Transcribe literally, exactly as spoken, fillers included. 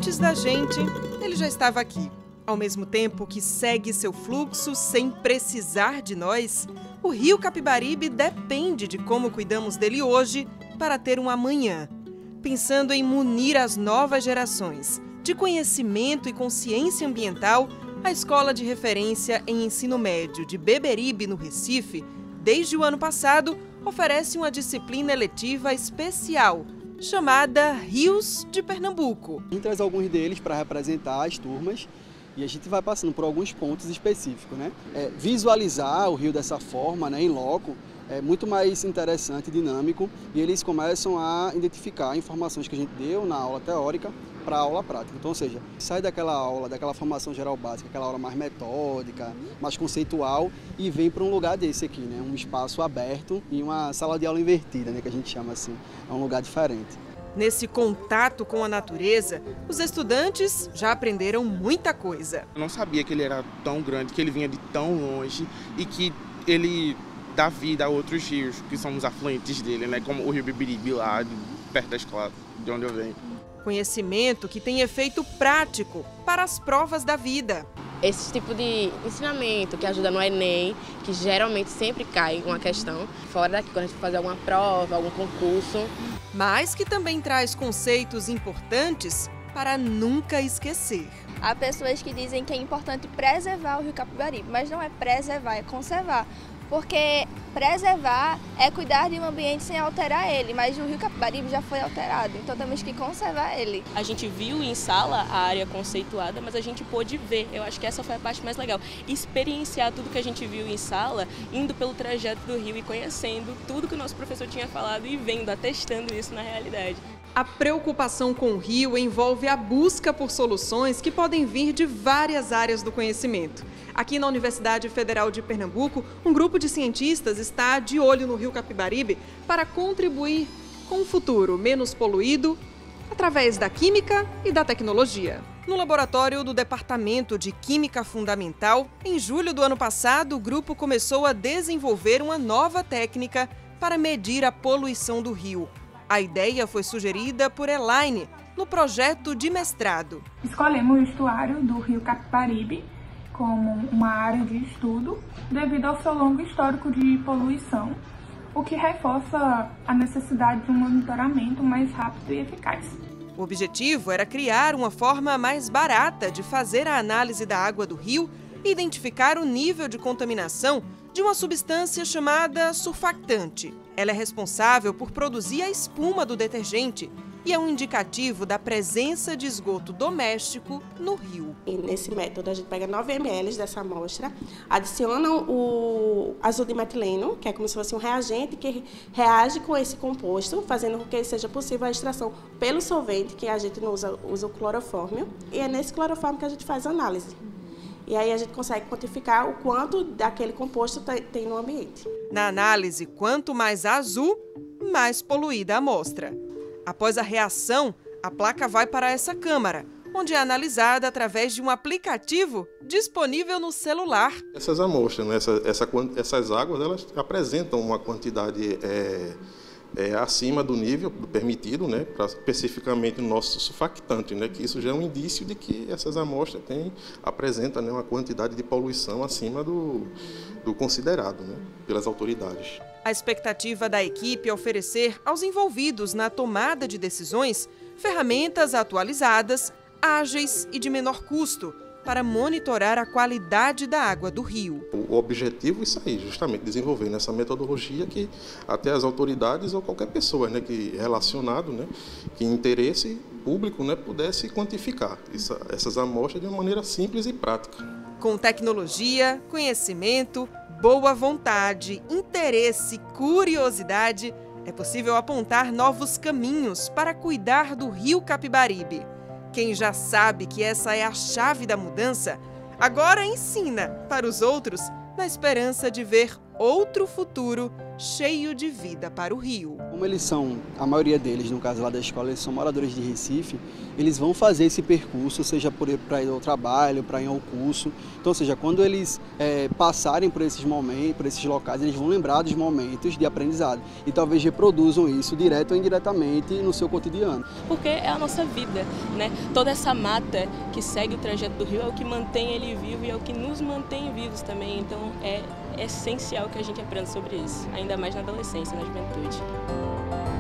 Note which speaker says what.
Speaker 1: Antes da gente, ele já estava aqui. Ao mesmo tempo que segue seu fluxo sem precisar de nós, o Rio Capibaribe depende de como cuidamos dele hoje para ter um amanhã. Pensando em munir as novas gerações de conhecimento e consciência ambiental, a Escola de Referência em Ensino Médio de Beberibe, no Recife, desde o ano passado, oferece uma disciplina eletiva especial, chamada Rios de Pernambuco.
Speaker 2: A gente traz alguns deles para representar as turmas e a gente vai passando por alguns pontos específicos, né? É, visualizar o rio dessa forma, né, em loco, é muito mais interessante e dinâmico, e eles começam a identificar informações que a gente deu na aula teórica para a aula prática. Então, ou seja, sai daquela aula, daquela formação geral básica, aquela aula mais metódica, mais conceitual, e vem para um lugar desse aqui, né? Um espaço aberto e uma sala de aula invertida, né, que a gente chama assim. É um lugar diferente.
Speaker 1: Nesse contato com a natureza, os estudantes já aprenderam muita coisa.
Speaker 3: Eu não sabia que ele era tão grande, que ele vinha de tão longe e que ele dá vida a outros rios, que são os afluentes dele, né? Como o Rio Beberibe lá, perto da escola de onde eu venho.
Speaker 1: Conhecimento que tem efeito prático para as provas da vida.
Speaker 4: Esse tipo de ensinamento que ajuda no Enem, que geralmente sempre cai uma questão, fora daqui, quando a gente fazer alguma prova, algum concurso.
Speaker 1: Mas que também traz conceitos importantes para nunca esquecer.
Speaker 5: Há pessoas que dizem que é importante preservar o Rio Capibaribe, mas não é preservar, é conservar. Porque preservar é cuidar de um ambiente sem alterar ele, mas o Rio Capibaribe já foi alterado, então temos que conservar ele.
Speaker 6: A gente viu em sala a área conceituada, mas a gente pôde ver, eu acho que essa foi a parte mais legal, experienciar tudo que a gente viu em sala, indo pelo trajeto do rio e conhecendo tudo que o nosso professor tinha falado e vendo, atestando isso na realidade.
Speaker 1: A preocupação com o rio envolve a busca por soluções que podem vir de várias áreas do conhecimento. Aqui na Universidade Federal de Pernambuco, um grupo de cientistas está de olho no Rio Capibaribe para contribuir com um futuro menos poluído através da química e da tecnologia. No laboratório do Departamento de Química Fundamental, em julho do ano passado, o grupo começou a desenvolver uma nova técnica para medir a poluição do rio. A ideia foi sugerida por Elaine no projeto de mestrado.
Speaker 7: Escolhemos o estuário do Rio Capibaribe como uma área de estudo devido ao seu longo histórico de poluição, o que reforça a necessidade de um monitoramento mais rápido e eficaz.
Speaker 1: O objetivo era criar uma forma mais barata de fazer a análise da água do rio e identificar o nível de contaminação de uma substância chamada surfactante. Ela é responsável por produzir a espuma do detergente e é um indicativo da presença de esgoto doméstico no rio.
Speaker 8: E nesse método a gente pega nove mililitros dessa amostra, adiciona o azul de metileno, que é como se fosse um reagente que reage com esse composto, fazendo com que seja possível a extração pelo solvente, que a gente não usa, usa o clorofórmio, e é nesse clorofórmio que a gente faz a análise. E aí a gente consegue quantificar o quanto daquele composto tem no ambiente.
Speaker 1: Na análise, quanto mais azul, mais poluída a amostra. Após a reação, a placa vai para essa câmara, onde é analisada através de um aplicativo disponível no celular.
Speaker 9: Essas amostras, né, essa, essa, essas águas, elas apresentam uma quantidade é, é, acima do nível permitido, né, pra, especificamente no nosso surfactante, né, que isso já é um indício de que essas amostras têm, apresentam, né, uma quantidade de poluição acima do, do considerado, né, pelas autoridades.
Speaker 1: A expectativa da equipe é oferecer aos envolvidos na tomada de decisões ferramentas atualizadas, ágeis e de menor custo para monitorar a qualidade da água do rio.
Speaker 9: O objetivo é isso aí, justamente desenvolver nessa metodologia que até as autoridades ou qualquer pessoa, né, que relacionado, né, que interesse público, né, pudesse quantificar essa, essas amostras de uma maneira simples e prática.
Speaker 1: Com tecnologia, conhecimento, boa vontade, interesse, curiosidade, é possível apontar novos caminhos para cuidar do Rio Capibaribe. Quem já sabe que essa é a chave da mudança, agora ensina para os outros, na esperança de ver outro futuro cheio de vida para o rio.
Speaker 2: Como eles são, a maioria deles, no caso lá da escola, eles são moradores de Recife, eles vão fazer esse percurso, seja para ir ao trabalho, para ir ao curso. Então, ou seja, quando eles é, passarem por esses momentos, por esses locais, eles vão lembrar dos momentos de aprendizado e talvez reproduzam isso direto ou indiretamente no seu cotidiano.
Speaker 6: Porque é a nossa vida, né? Toda essa mata que segue o trajeto do rio é o que mantém ele vivo e é o que nos mantém vivos também. Então, é essencial que a gente aprenda sobre isso, ainda mais na adolescência, na juventude.